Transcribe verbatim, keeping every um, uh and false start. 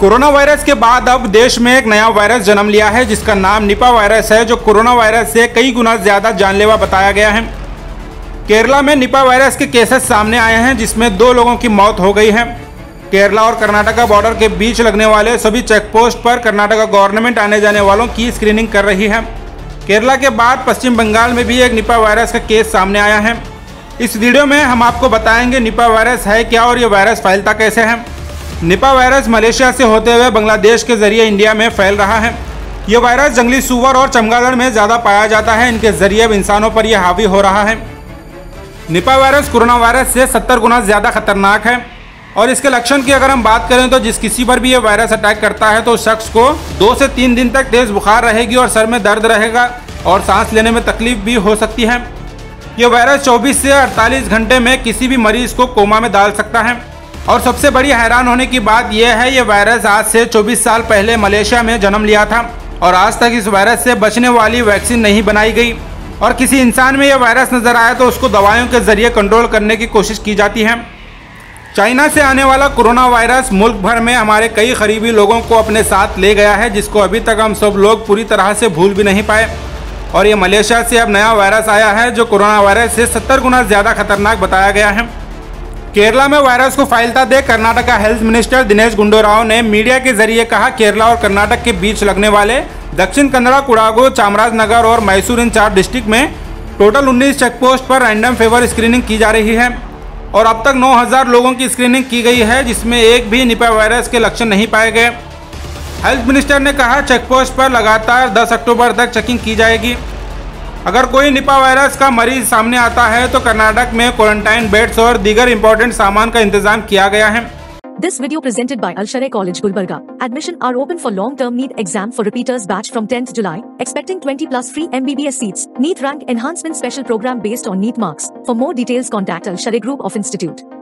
Corona virus के बाद अब देश में एक नया वायरस जन्म लिया है जिसका नाम निपा वायरस है, जो कोरोना वायरस से कई गुना ज्यादा जानलेवा बताया गया है। केरला में निपा वायरस के केसेस सामने आए हैं जिसमें दो लोगों की मौत हो गई है। केरला और कर्नाटका बॉर्डर के बीच लगने वाले सभी चेक पोस्ट पर कर्नाटका गवर्नमेंट आने जाने वालों की स्क्रीनिंग कर रही है। केरला के बाद पश्चिम बंगाल में भी एक निपा वायरस का केस सामने आया है। इस वीडियो में हम आपको बताएंगे निपा वायरस है क्या और ये वायरस फैलता कैसे है। निपा वायरस मलेशिया से होते हुए बांग्लादेश के जरिए इंडिया में फैल रहा है। ये वायरस जंगली सूअर और चमगादड़ में ज़्यादा पाया जाता है, इनके जरिए इंसानों पर यह हावी हो रहा है। निपा वायरस कोरोना वायरस से सत्तर गुना ज़्यादा खतरनाक है और इसके लक्षण की अगर हम बात करें तो जिस किसी पर भी ये वायरस अटैक करता है तो उस शख्स को दो से तीन दिन तक तेज़ बुखार रहेगी और सर में दर्द रहेगा और सांस लेने में तकलीफ भी हो सकती है। ये वायरस चौबीस से अड़तालीस घंटे में किसी भी मरीज को कोमा में डाल सकता है। और सबसे बड़ी हैरान होने की बात यह है, ये वायरस आज से चौबीस साल पहले मलेशिया में जन्म लिया था और आज तक इस वायरस से बचने वाली वैक्सीन नहीं बनाई गई और किसी इंसान में यह वायरस नजर आए तो उसको दवाइयों के जरिए कंट्रोल करने की कोशिश की जाती है। चाइना से आने वाला कोरोना वायरस मुल्क भर में हमारे कई करीबी लोगों को अपने साथ ले गया है, जिसको अभी तक हम सब लोग पूरी तरह से भूल भी नहीं पाए। और ये मलेशिया से अब नया वायरस आया है जो कोरोना वायरस से सत्तर गुना ज़्यादा खतरनाक बताया गया है। केरला में वायरस को फैलता देख कर्नाटका हेल्थ मिनिस्टर दिनेश गुंडूराव ने मीडिया के जरिए कहा, केरला और कर्नाटक के बीच लगने वाले दक्षिण कन्नड़ा, कुडागु, चामराजनगर और मैसूर इन चार डिस्ट्रिक्ट में टोटल उन्नीस चेक पोस्ट पर रैंडम फेवर स्क्रीनिंग की जा रही है और अब तक नौ हज़ार लोगों की स्क्रीनिंग की गई है जिसमें एक भी निपा वायरस के लक्षण नहीं पाए गए। हेल्थ मिनिस्टर ने कहा, चेक पोस्ट पर लगातार दस अक्टूबर तक चेकिंग की जाएगी। अगर कोई निपा वायरस का मरीज सामने आता है तो कर्नाटक में क्वारंटाइन बेड्स और दीगर इंपॉर्टेंट सामान का इंतजाम किया गया है। This video presented by Al Sharai College Gulbarga. Admission are open for long-term NEET exam for repeaters batch from tenth July, expecting twenty plus free M B B S seats. NEET rank enhancement special program based on NEET marks. For more details contact Al Sharai Group of Institute.